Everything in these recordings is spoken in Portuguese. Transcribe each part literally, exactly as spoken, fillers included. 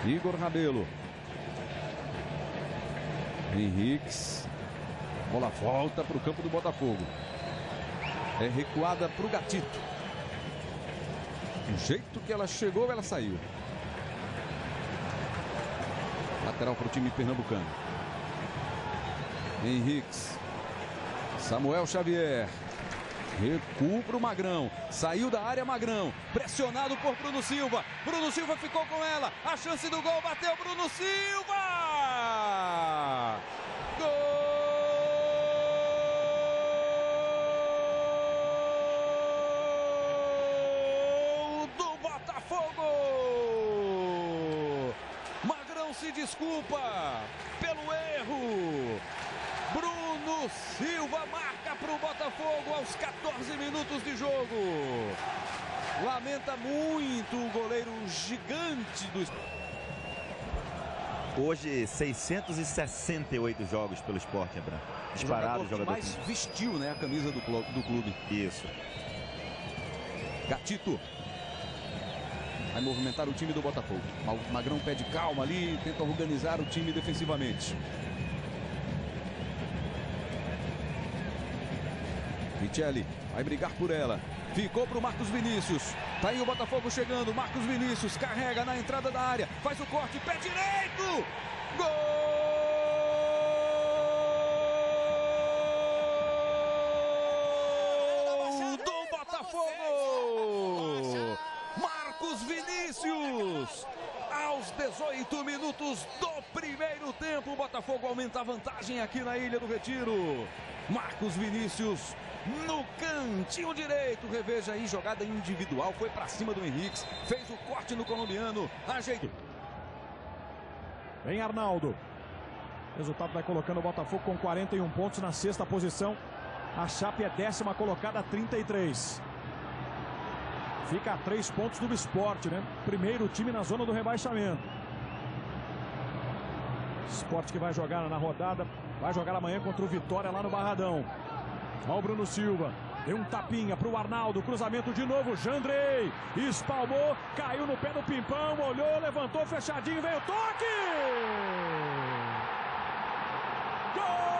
Igor Rabelo. Henriques. Bola volta para o campo do Botafogo. É recuada para o Gatito. Do jeito que ela chegou, ela saiu. Lateral para o time pernambucano. Henriques. Samuel Xavier. Recuo para o Magrão. Saiu da área Magrão. Pressionado por Bruno Silva. Bruno Silva ficou com ela. A chance do gol. Bateu Bruno Silva. Gol do Botafogo. Magrão se desculpa pelo erro. Bruno Silva marca para o Botafogo aos quatorze minutos de jogo. Lamenta muito o goleiro gigante do... Hoje, seiscentos e sessenta e oito jogos pelo Sport, Abrão. Disparado o jogador. Mais vestiu, né, a camisa do clube, do clube. Isso. Gatito. Vai movimentar o time do Botafogo. Magrão pede calma ali, tenta organizar o time defensivamente. Richelli vai brigar por ela. Ficou para o Marcos Vinícius. Tá aí o Botafogo chegando. Marcos Vinícius carrega na entrada da área. Faz o corte, pé direito. Gol do Botafogo. Marcos Vinícius. Aos dezoito minutos do primeiro tempo, o Botafogo aumenta a vantagem aqui na Ilha do Retiro. Marcos Vinícius no cantinho direito. Reveja aí, jogada individual. Foi para cima do Henriques. Fez o corte no colombiano. Ajeitou. Vem Arnaldo. O resultado vai colocando o Botafogo com quarenta e um pontos na sexta posição. A Chape é décima colocada, trinta e três. Fica a três pontos do Sport, né? Primeiro time na zona do rebaixamento. Sport que vai jogar na rodada. Vai jogar amanhã contra o Vitória lá no Barradão. Olha o Bruno Silva. Deu um tapinha para o Arnaldo. Cruzamento de novo. Jandrei. Espalmou. Caiu no pé do Pimpão. Olhou, levantou, fechadinho. Veio o toque! Gol!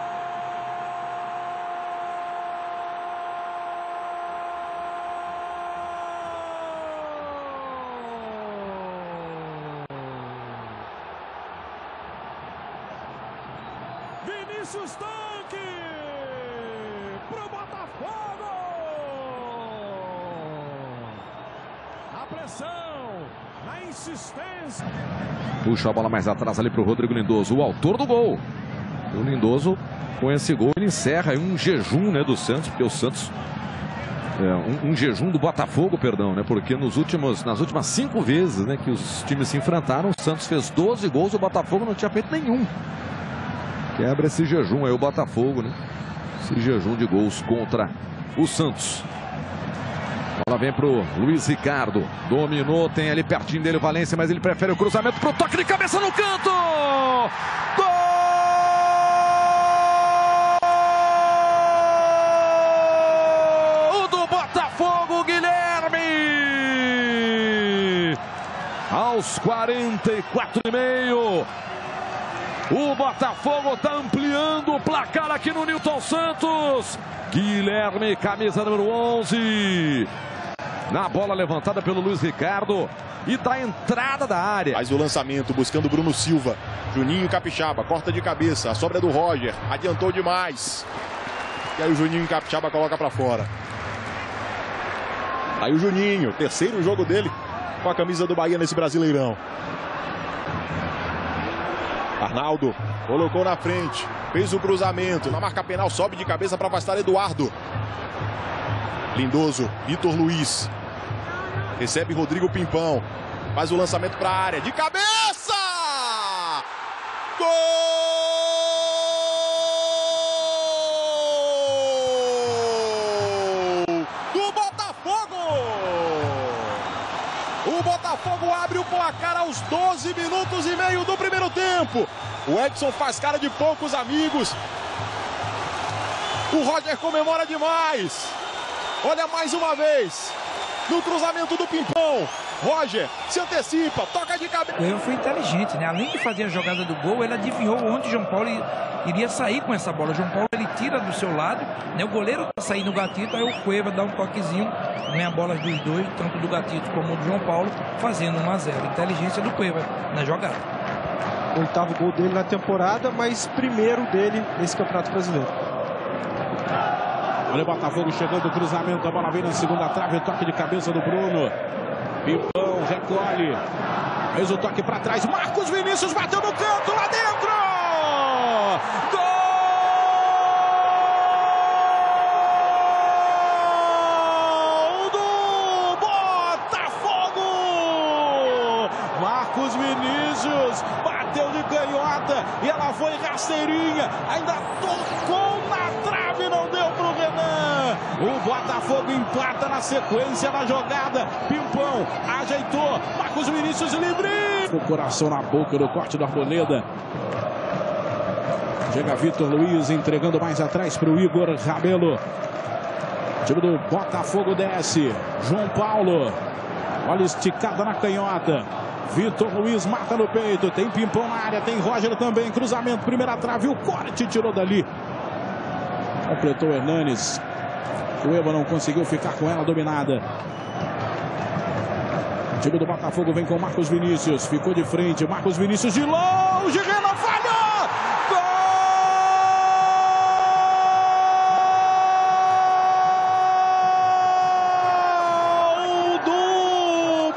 Vinícius Tanque pro Botafogo. A pressão, na insistência. Puxa a bola mais atrás ali pro Rodrigo Lindoso, o autor do gol. O Lindoso, com esse gol, ele encerra um jejum, né, do Santos, porque o Santos é, um, um jejum do Botafogo, perdão, né? Porque nos últimos, nas últimas cinco vezes, né, que os times se enfrentaram, o Santos fez doze gols, o Botafogo não tinha feito nenhum. Quebra esse jejum aí o Botafogo, né? Esse jejum de gols contra o Santos. A bola vem pro Luiz Ricardo. Dominou, tem ali pertinho dele o Valência, mas ele prefere o cruzamento pro toque de cabeça no canto! Gol do Botafogo, Guilherme! Aos quarenta e quatro e meio. O Botafogo está ampliando o placar aqui no Nilton Santos. Guilherme, camisa número onze. Na bola levantada pelo Luiz Ricardo. E da entrada da área. Faz o lançamento buscando o Bruno Silva. Juninho Capixaba, corta de cabeça. A sobra do Roger. Adiantou demais. E aí o Juninho Capixaba coloca para fora. Aí o Juninho, terceiro jogo dele com a camisa do Bahia nesse Brasileirão. Arnaldo colocou na frente, fez o cruzamento, na marca penal sobe de cabeça para afastar Eduardo. Lindoso, Vitor Luiz, recebe Rodrigo Pimpão, faz o lançamento para a área, de cabeça! Gol do Botafogo! O Botafogo abre o placar aos doze minutos e meio do primeiro tempo. O Edson faz cara de poucos amigos. O Roger comemora demais. Olha mais uma vez. No cruzamento do Pimpão. Roger se antecipa, toca de cabeça. O erro foi inteligente, né? Além de fazer a jogada do gol, ele adivinhou onde o João Paulo iria sair com essa bola. O João Paulo ele tira do seu lado, né? O goleiro tá saindo no gatito, aí o Cueva dá um toquezinho, né? A bola dos dois, tanto do gatito como do João Paulo, fazendo um a zero. Inteligência do Cueva na jogada. Oitavo gol dele na temporada, mas primeiro dele nesse Campeonato Brasileiro. Olha o Botafogo chegando, cruzamento, a bola vem na segunda trave, toque de cabeça do Bruno. Pimpão, recolhe. Fez o toque para trás, Marcos Vinícius bateu no canto, lá dentro! Gol do Botafogo! Marcos Vinícius bateu de canhota e ela foi rasteirinha, ainda tocou na trave, não deu pro Renan. O Botafogo empata na sequência da jogada. Pimpão ajeitou, Marcos Vinícius livre. O coração na boca do corte do Arboleda. Chega Vitor Luiz entregando mais atrás para o Igor Rabelo. O time do Botafogo desce. João Paulo. Olha esticada na canhota. Vitor Luiz mata no peito. Tem Pimpão na área. Tem Roger também. Cruzamento, primeira trave. O corte tirou dali. Completou Hernanes. O Eva não conseguiu ficar com ela dominada. O time do Botafogo vem com Marcos Vinícius. Ficou de frente. Marcos Vinícius de longe. Renan falhou! Gol do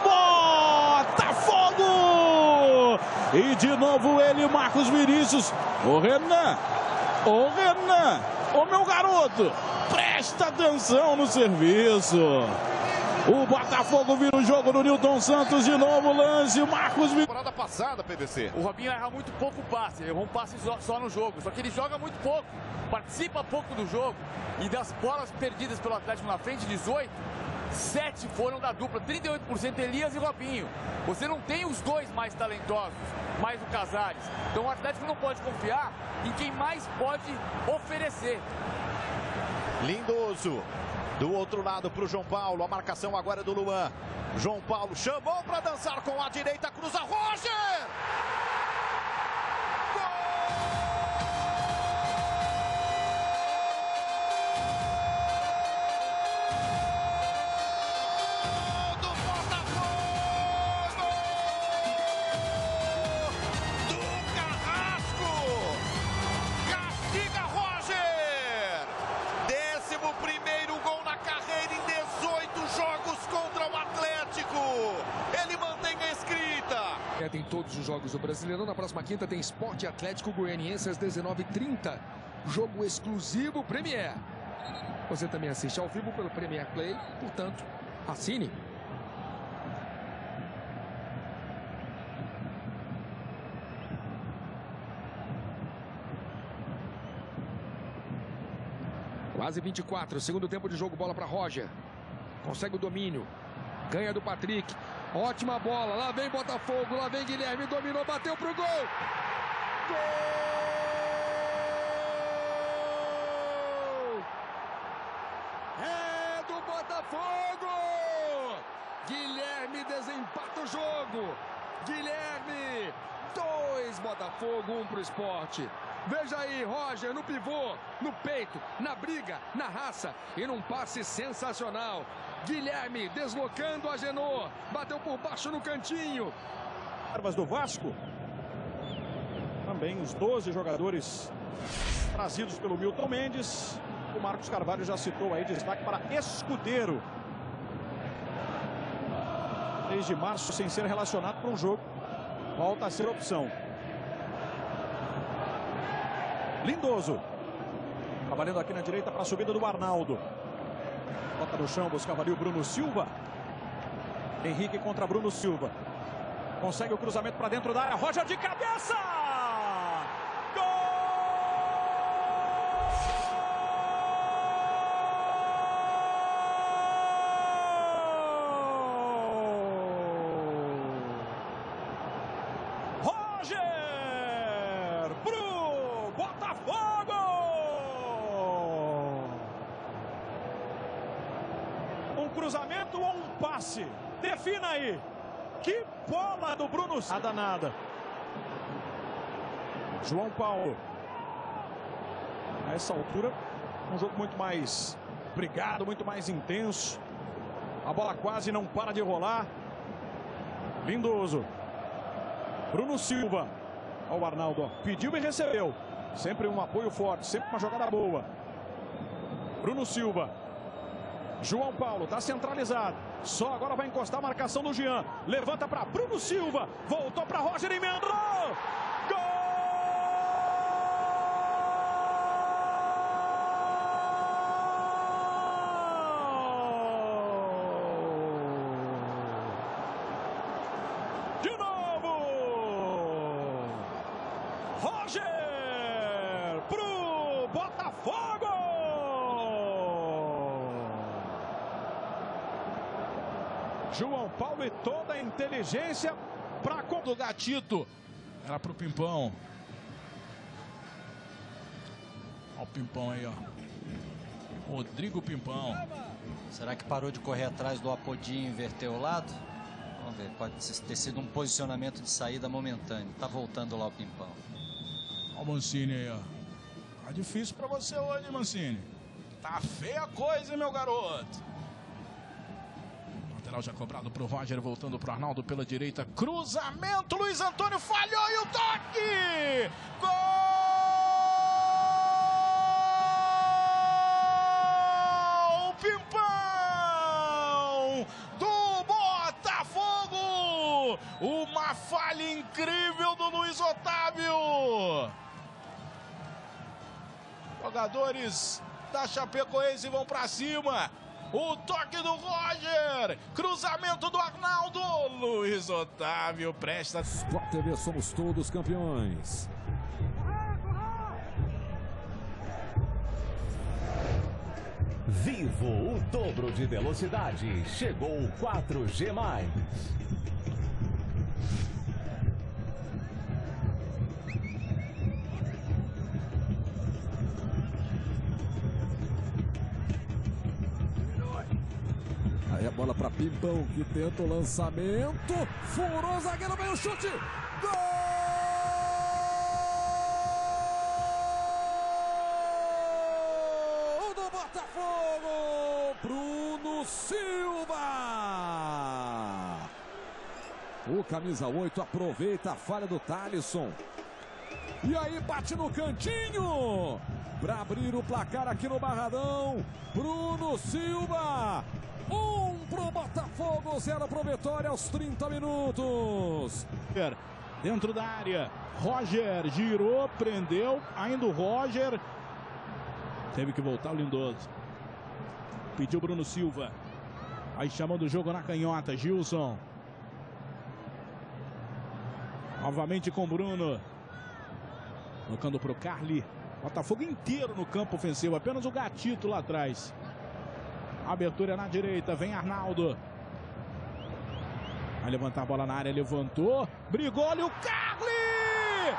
Botafogo! E de novo ele, Marcos Vinícius. O Renan. O Renan. Ô meu garoto, presta atenção no serviço. O Botafogo vira o jogo no Nilton Santos de novo, lance, Marcos Vinícius. Temporada passada, P V C. O Robinho erra muito pouco passe, errou um passe só, só no jogo, só que ele joga muito pouco, participa pouco do jogo. E das bolas perdidas pelo Atlético na frente, dezoito, sete foram da dupla, trinta e oito por cento Elias e Robinho. Você não tem os dois mais talentosos, mais o Casares. Então o Atlético não pode confiar em quem mais pode oferecer. Lindoso. Do outro lado para o João Paulo. A marcação agora é do Luan. João Paulo chamou para dançar com a direita. Cruza Roger. Ele mantém a escrita. É, tem todos os jogos do Brasileirão. Na próxima quinta tem Sport Atlético Goianiense às dezenove e trinta. Jogo exclusivo Premier. Você também assiste ao vivo pelo Premier Play. Portanto, assine. Quase vinte e quatro. Segundo tempo de jogo. Bola para Roger. Consegue o domínio. Ganha do Patrick. Ótima bola. Lá vem Botafogo. Lá vem Guilherme. Dominou. Bateu pro gol. Gol! É do Botafogo! Guilherme desempata o jogo. Guilherme. Dois Botafogo. Um pro Sport. Veja aí, Roger no pivô, no peito, na briga, na raça e num passe sensacional. Guilherme deslocando a Genô, bateu por baixo no cantinho. Armas do Vasco. Também os doze jogadores trazidos pelo Milton Mendes. O Marcos Carvalho já citou aí destaque para Escudeiro. Desde março sem ser relacionado para um jogo. Volta a ser opção. Lindoso. Trabalhando aqui na direita para a subida do Arnaldo. Bota no chão, buscava ali o Bruno Silva. Henrique contra Bruno Silva. Consegue o cruzamento para dentro da área. Roger de cabeça! Gol! Roger! Pro Botafogo! Um cruzamento ou um passe? Defina aí. Que bola do Bruno. Nada, nada. João Paulo. A essa altura, um jogo muito mais brigado, muito mais intenso. A bola quase não para de rolar. Lindoso. Bruno Silva. Olha o Arnaldo, ó. Pediu e recebeu. Sempre um apoio forte, sempre uma jogada boa. Bruno Silva. João Paulo, tá centralizado. Só agora vai encostar a marcação do Jean. Levanta para Bruno Silva. Voltou para Roger, emendou. Gol! De novo! Roger pro Botafogo! João Paulo e toda a inteligência para do Gatito. Era pro Pimpão. Olha o Pimpão aí, ó. Rodrigo Pimpão. Será que parou de correr atrás do Apodi e inverteu o lado? Vamos ver, pode ter sido um posicionamento de saída momentâneo. Tá voltando lá o Pimpão. Olha o Mancini aí, ó. Tá difícil pra você hoje, Mancini. Tá feia a coisa, hein, meu garoto. Lateral já cobrado pro Roger, voltando pro Arnaldo pela direita. Cruzamento, Luiz Antônio falhou e o toque! Gol! Pimpão do Botafogo! Uma falha incrível do Luiz Otávio! Jogadores da Chapecoense vão pra cima. O toque do Roger, cruzamento do Arnaldo, Luiz Otávio presta. Sport T V, somos todos campeões. Vivo o dobro de velocidade, chegou o quatro G mais. Aí a bola para Pimpão, que tenta o lançamento. Furou o zagueiro, veio o chute. Gol do Botafogo. Bruno Silva. O camisa oito aproveita a falha do Thalisson. E aí bate no cantinho. Para abrir o placar aqui no Barradão. Bruno Silva. Um pro Botafogo, zero pro Vitória aos trinta minutos. Dentro da área, Roger girou, prendeu, ainda o Roger. Teve que voltar o Lindoso. Pediu Bruno Silva. Aí chamando o jogo na canhota, Gilson. Novamente com Bruno. Tocando pro Carli. Botafogo inteiro no campo ofensivo, apenas o Gatito lá atrás. Abertura na direita, vem Arnaldo. Vai levantar a bola na área, levantou. Brigou, olha o Carli!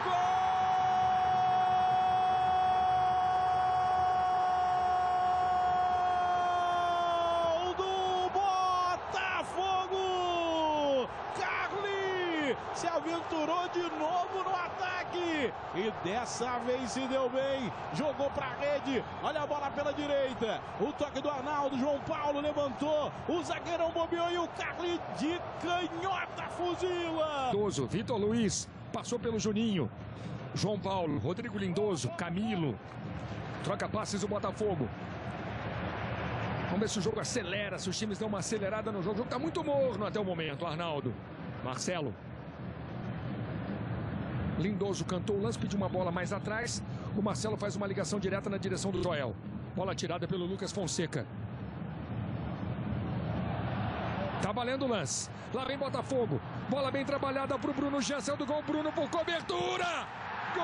Gol do Botafogo! Carli se aventurou de novo no ataque. E dessa vez se deu bem. Jogou para a rede. Olha a bola pela direita. O toque do Arnaldo. João Paulo levantou. O zagueirão bobeou e o Carli de canhota fuzila. Lindoso, Vitor Luiz. Passou pelo Juninho. João Paulo, Rodrigo Lindoso, Camilo. Troca passes do Botafogo. Vamos ver se o jogo acelera, se os times dão uma acelerada no jogo. O jogo está muito morno até o momento, Arnaldo. Marcelo. Lindoso cantou o lance, pediu uma bola mais atrás. O Marcelo faz uma ligação direta na direção do Joel. Bola tirada pelo Lucas Fonseca. Tá valendo o lance. Lá vem Botafogo. Bola bem trabalhada pro Bruno Gessel do gol. Bruno por cobertura. Gol!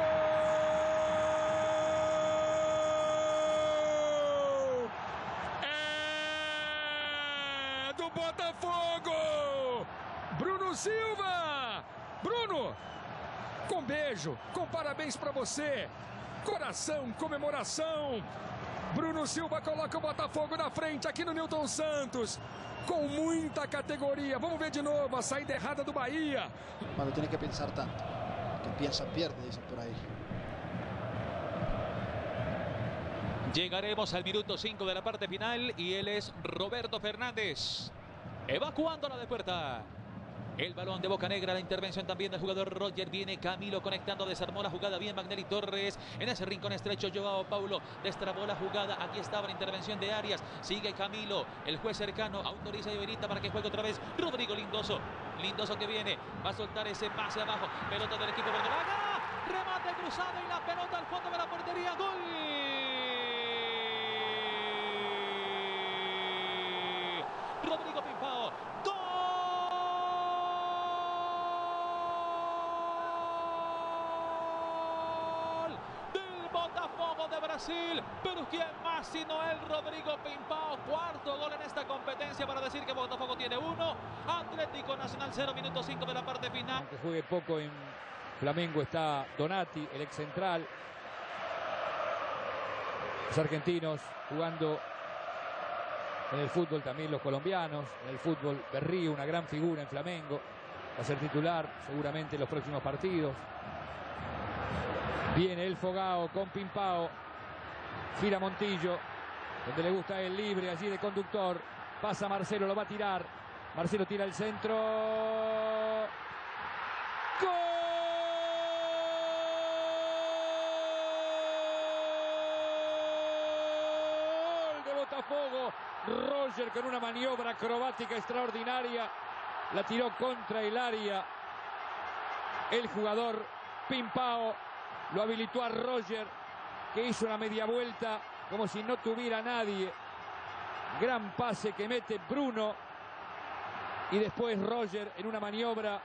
É do Botafogo! Bruno Silva! Bruno! Com beijo, com parabéns para você. Coração, comemoração. Bruno Silva coloca o Botafogo na frente aqui no Newton Santos. Com muita categoria. Vamos ver de novo a saída errada do Bahia. Cuando tiene que pensar tanto. Que piensa, pierde, dicen por ahí. Llegaremos al minuto cinco de la parte final y él es Roberto Fernández. Evacuando la de puerta. El balón de Boca Negra, la intervención también del jugador Roger. Viene Camilo conectando, desarmó la jugada bien Magnelli Torres. En ese rincón estrecho, Joao Paulo destrabó la jugada. Aquí estaba la intervención de Arias. Sigue Camilo, el juez cercano, autoriza y habilita para que juegue otra vez Rodrigo Lindoso. Lindoso que viene, va a soltar ese pase abajo. Pelota del equipo verdolaga. Remate cruzado y la pelota al fondo de la portería. ¡Gol! Rodrigo Pimpao. ¡Gol! Botafogo de Brasil, pero ¿quién más sino el Rodrigo Pimpao? Cuarto gol en esta competencia para decir que Botafogo tiene uno, Atlético Nacional cero, minuto cinco de la parte final. Aunque juegue poco en Flamengo está Donati, el ex central. Los argentinos jugando en el fútbol, también los colombianos, en el fútbol Berrío, una gran figura en Flamengo, va a ser titular seguramente en los próximos partidos. Viene el Fogao con Pimpao. Gira Montillo, donde le gusta el libre, allí de conductor. Pasa Marcelo, lo va a tirar. Marcelo tira el centro. ¡Gol de Botafogo! Roger con una maniobra acrobática extraordinaria. La tiró contra el área. El jugador Pimpao lo habilitó a Roger, que hizo una media vuelta como si no tuviera nadie. Gran pase que mete Bruno. Y después Roger en una maniobra.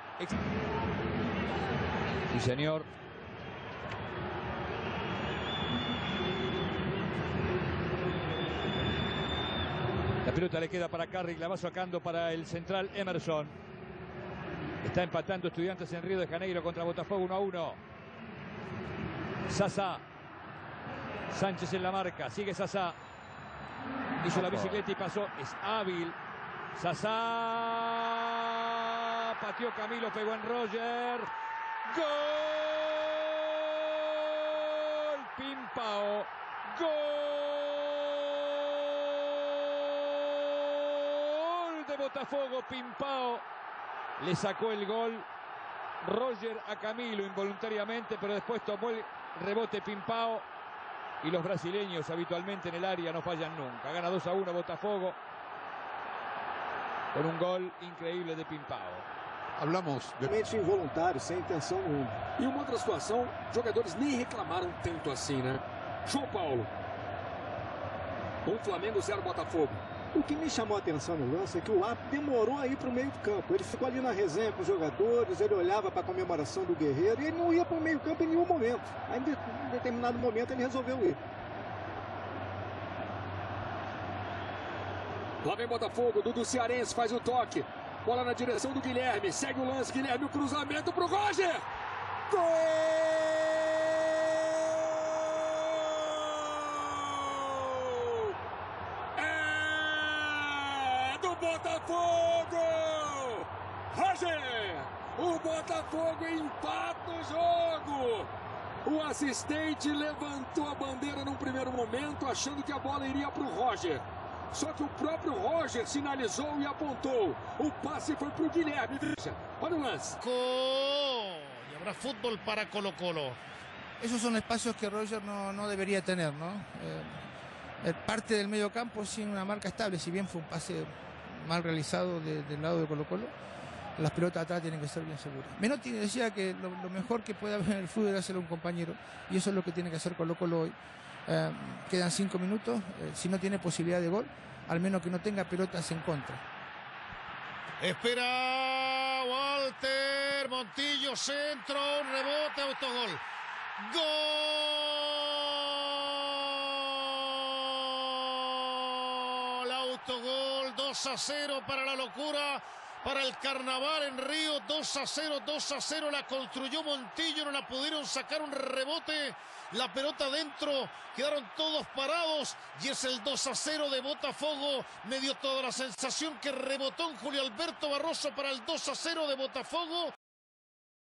Sí, señor. La pelota le queda para Carrick, la va sacando para el central Emerson. Está empatando Estudiantes en Río de Janeiro contra Botafogo uno a uno. Sasá. Sánchez en la marca. Sigue Sasá. Hizo la bicicleta y pasó. Es hábil. Sasá. Pateó Camilo, pegó en Roger. ¡Gol! Pimpao. ¡Gol de Botafogo! Pimpao le sacó el gol. Roger a Camilo involuntariamente, pero después tomó el rebote Pimpao. Y los brasileños habitualmente en el área no fallan nunca. Gana dos a uno Botafogo con un gol increíble de Pimpao. Hablamos de involuntário, sem intenção nenhuma. E uma outra situação, jogadores nem reclamaram tanto assim, né? João Paulo. Um Flamengo, zero Botafogo. O que me chamou a atenção no lance é que o árbitro demorou a ir para o meio do campo. Ele ficou ali na resenha com os jogadores, ele olhava para a comemoração do Guerreiro e ele não ia para o meio campo em nenhum momento. Aí, em determinado momento, ele resolveu ir. Lá vem Botafogo, Dudu Cearense faz o toque. Bola na direção do Guilherme, segue o lance, Guilherme, o cruzamento para o Roger. Gol! Botafogo! Roger! O Botafogo empata o jogo! O assistente levantou a bandeira num primeiro momento, achando que a bola iria para o Roger. Só que o próprio Roger sinalizou e apontou. O passe foi para o Guilherme. Olha o lance. Y habrá fútbol para Colo-Colo. Esos son espacios que Roger no, no debería tener, ¿no? Eh, parte del medio campo sin una marca estable, si bien fue un pase mal realizado de, del lado de Colo-Colo, las pelotas atrás tienen que ser bien seguras. Menotti decía que lo, lo mejor que puede haber en el fútbol es hacer un compañero, y eso es lo que tiene que hacer Colo-Colo hoy. Eh, quedan cinco minutos, eh, si no tiene posibilidad de gol, al menos que no tenga pelotas en contra. Espera Walter Montillo, centro, un rebote, autogol. ¡Gol! Autogol, dos a cero para la locura para el Carnaval en Río. Dos a cero, dos a cero. La construyó Montillo, no la pudieron sacar, un rebote. La pelota dentro, quedaron todos parados y es el dos a cero de Botafogo. Me dio toda la sensación que rebotó en Julio Alberto Barroso para el dos a cero de Botafogo.